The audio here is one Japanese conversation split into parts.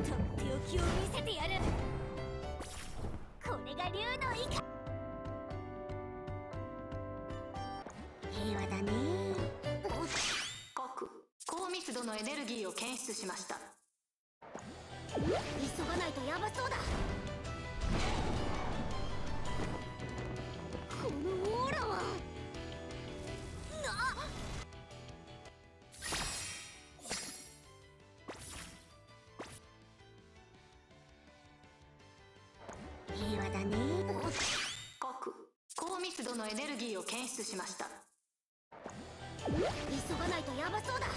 っておきを見せてやる。これが竜のイカ。平和だね。 各高密度のエネルギーを検出しました。 急がないとヤバそうだ。このオーラは平和だね。 各高密度のエネルギーを検出しました。 急がないとヤバそうだ。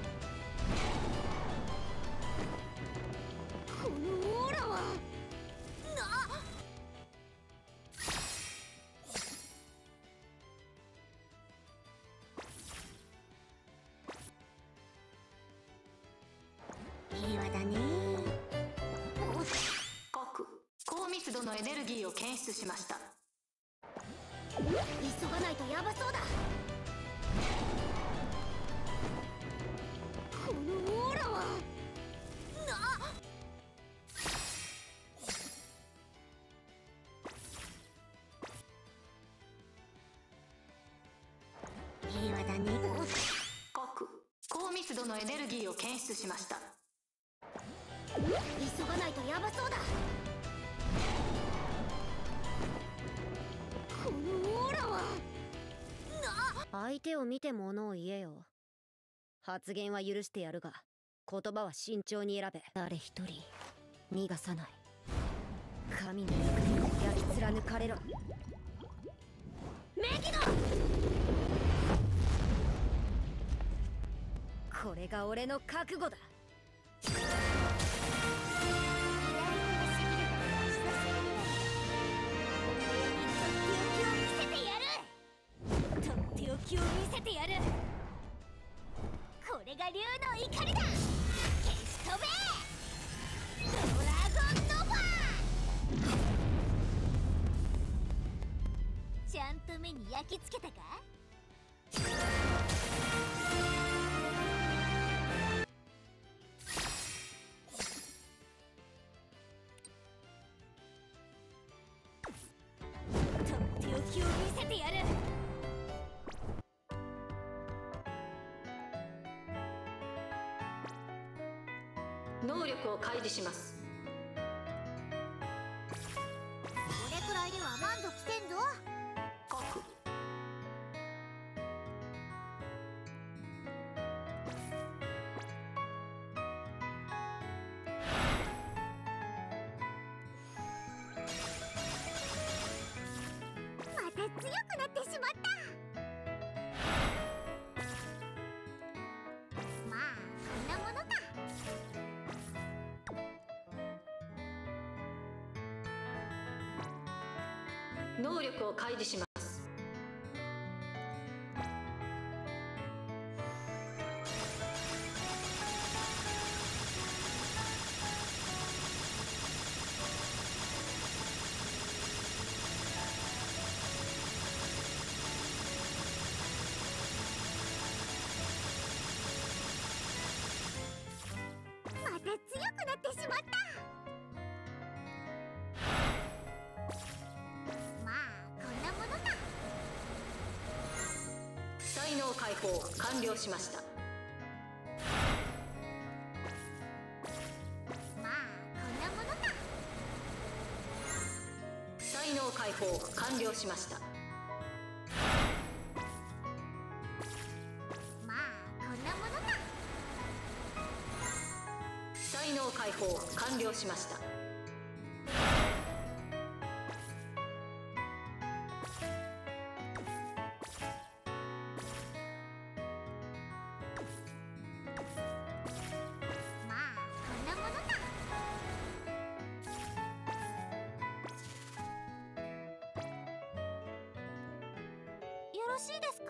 このオーラは平和だね。 各高密度のエネルギーを検出しました。 急がないとヤバそうだ。このオーラは平和だね。 各高密度のエネルギーを検出しました。 急がないとヤバそうだ。このオーラは相手を見て物を言えよ。発言は許してやるが言葉は慎重に選べ。誰一人逃がさない。神の怒りを焼き貫かれろ。メギノ、これが俺の覚悟だ。とっておきを見せてやる。これが竜の怒りだ。消し飛べドラゴンノバ。ちゃんと目に焼き付けたか。とっておきを見せてやる。 能力を開示します。 これくらいでは満足せんぞ。 各また強くなってしまった。まあこんなものか。 能力を開示します。 また強くなってしまった。まあこんなものか。 才能解放完了しました。 まあこんなものか。 才能解放完了しました。 まあこんなものか。 才能解放完了しました。 まあこんなものか。よろしいですか。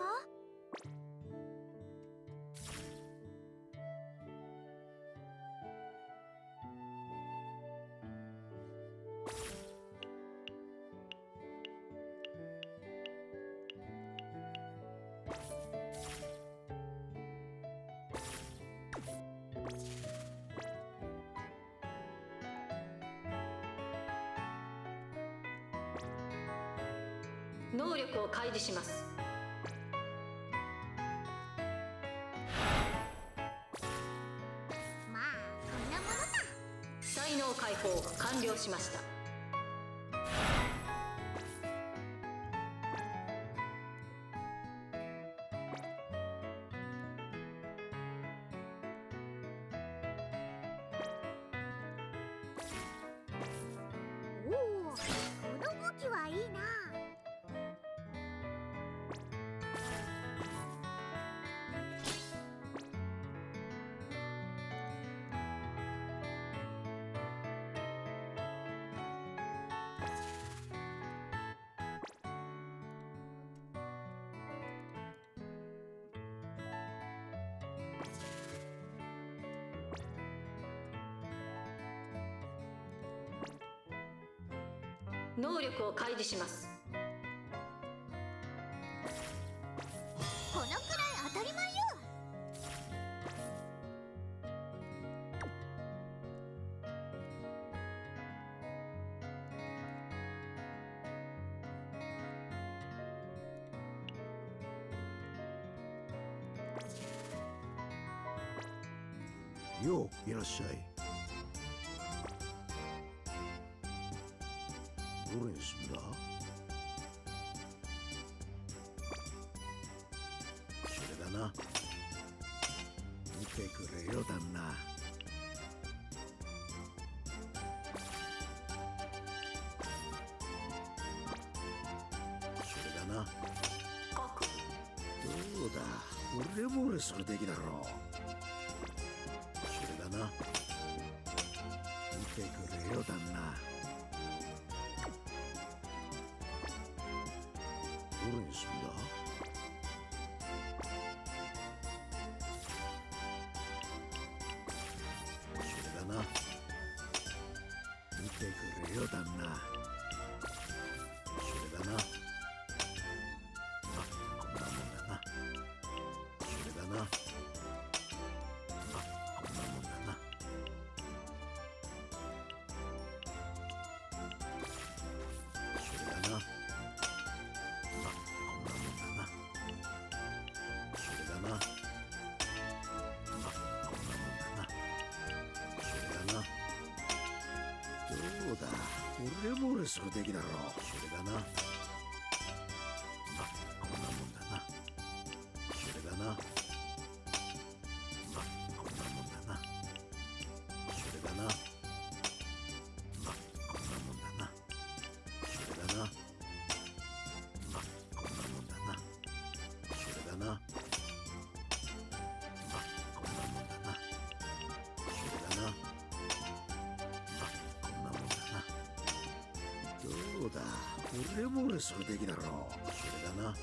能力を開示します。 まあそんなものさ。 才能解放完了しました。 おお、この武器はいいな。 能力を開示します。 このくらい当たり前よ。 よういらっしゃい。どれにすんだ？それだな。見てくれよ旦那。それだな。どうだ、俺も俺それできだろう。それだな。見てくれよ旦那。どれにすんだ？それだな。見てくれよ旦那。それだな。あ、こんなもんだな。それだな。あ、こんなもんだな。それだな。どうだ、俺も俺それできだろう。それだな。ま、こんなもんだな。それだな。ま、こんなもんだな。それだな。ま、こんなもんだな。それだな。ま、こんなもんだな。それだな。ま、こんなもんだな。それだな。どうだ、俺も俺それできだろう。それだな。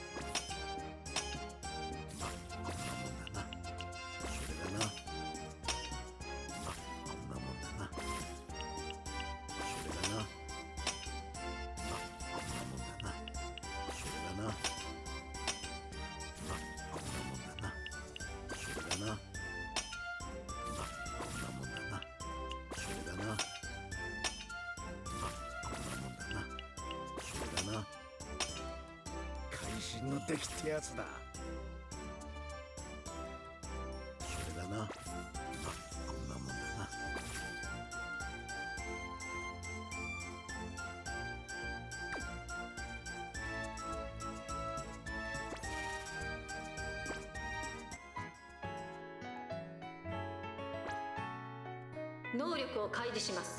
ま、こんなもんだな。それだな。ま、こんなもんだな。それだな。ま、こんなもんだな。それだな。ま、こんなもんだな。それだな。ま、こんなもんだな。それだな。会心の出来ってやつだ。それだな。ま、こんなもんだな。 能力を開示します。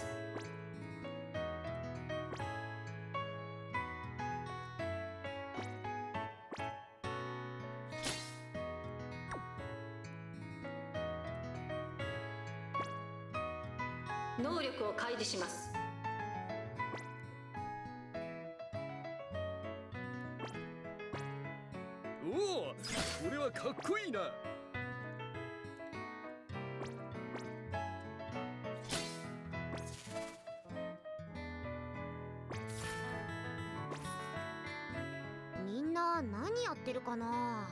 能力を開示します。 おお、これはかっこいいな。 みんな何やってるかな。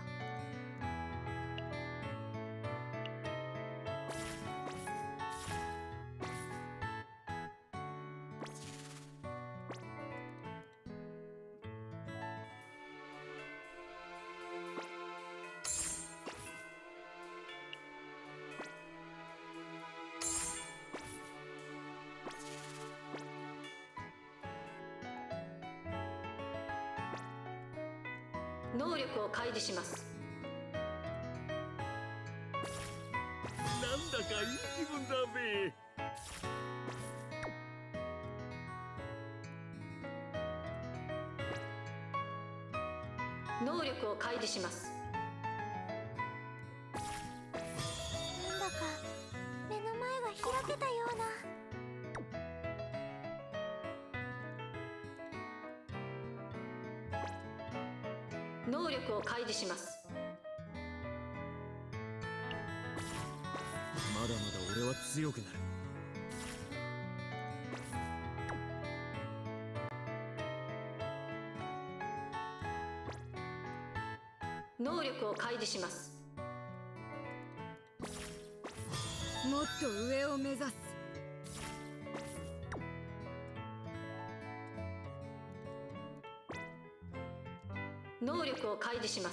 能力を開示します。 なんだかいい気分だべ。 能力を開示します。 なんだか目の前が開けたような。 能力を開示します。 まだまだ俺は強くなる。 能力を開示します。 もっと上を目指す。 能力を開示します。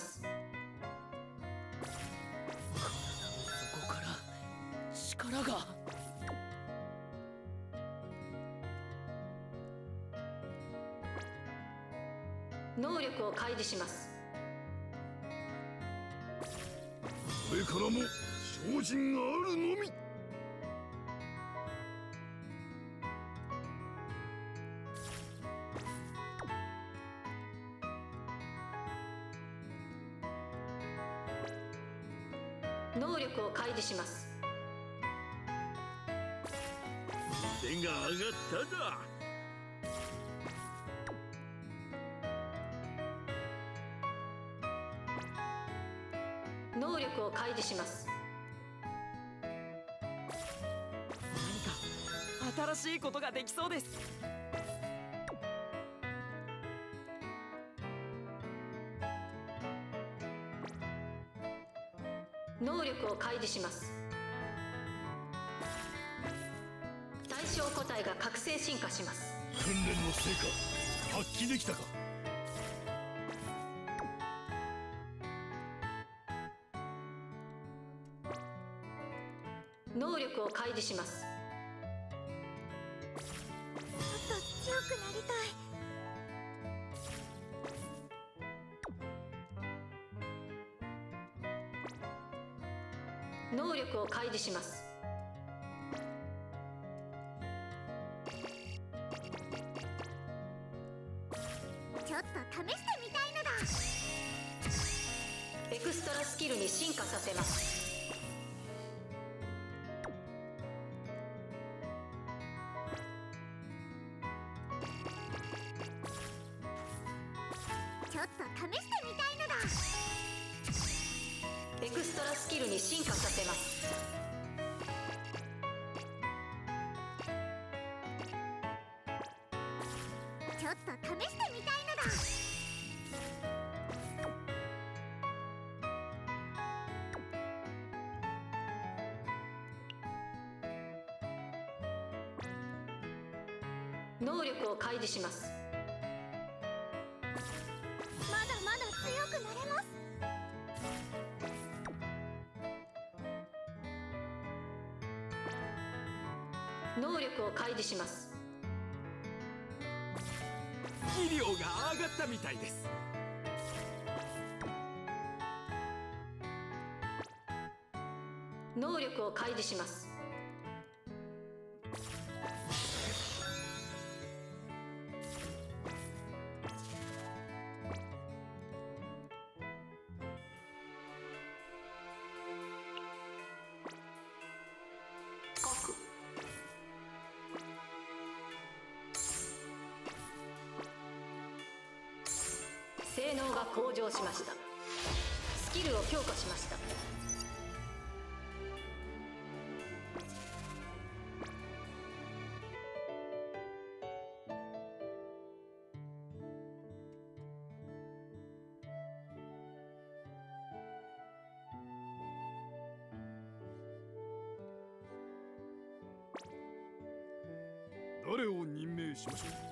そこから力が。 能力を開示します。 これからも精進があるのみ。 能力を開示します。 腕が上がっただ。 能力を開示します。 何か新しいことができそうです。 能力を開示します。対象個体が覚醒進化します。 訓練の成果発揮できたか。 能力を開示します。 もっと強くなりたい。 能力を開示します。 ちょっと試してみたいのだ。 エクストラスキルに進化させます。 ちょっと試してみたいのだ。 エクストラスキルに進化させます。 ちょっと試してみたいのだ。 能力を開示します。 まだまだ強くなれます。 能力を開示します。 技量が上がったみたいです。 能力を開示します。核性能が向上しました。スキルを強化しました。 誰を任命しましょう。